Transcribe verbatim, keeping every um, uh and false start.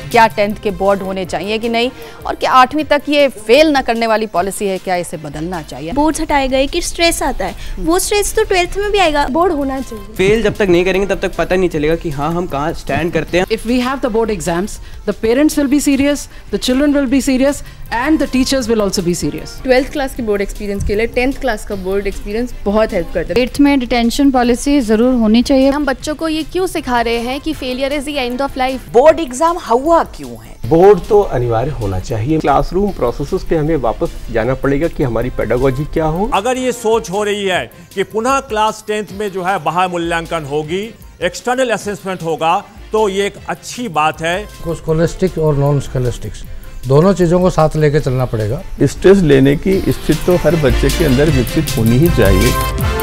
क्या टेंथ के बोर्ड होने चाहिए कि नहीं, और क्या आठवीं तक ये फेल ना करने वाली पॉलिसी है, क्या इसे बदलना चाहिए। बोर्ड्स हटाए गए कि स्ट्रेस आता है, वो स्ट्रेस तो ट्वेल्थ में भी आएगा। बोर्ड होना चाहिए। फेल जब तक नहीं करेंगे तब तक पता नहीं चलेगा कि हाँ हम कहाँ स्टैंड करते हैं। If we have the board exams, the parents will be serious, the children will be serious, and the teachers will also be serious. Twelfth class की बोर्ड एक्सपीरियंस के लिए टेंथ क्लास का बोर्ड एक्सपीरियंस बहुत help करता है। Eighth में detention policy जरूर होनी चाहिए। हम बच्चों को ये क्यों सिखा रहे हैं कि failure is the end of life. Board exam हुआ क्यों है? बोर्ड तो अनिवार्य होना चाहिए। क्लासरूम प्रोसेसेस पे हमें वापस जाना पड़ेगा कि हमारी पेडागोजी क्या हो। अगर ये सोच हो रही है कि पुनः क्लास टेंथ में जो है बाह्य मूल्यांकन होगी, एक्सटर्नल असेसमेंट होगा, तो ये एक अच्छी बात है। स्कॉलस्टिक और नॉन स्कॉलस्टिक्स दोनों चीज़ों को साथ लेके चलना पड़ेगा। स्ट्रेस लेने की स्थिति तो हर बच्चे के अंदर विकसित होनी ही चाहिए।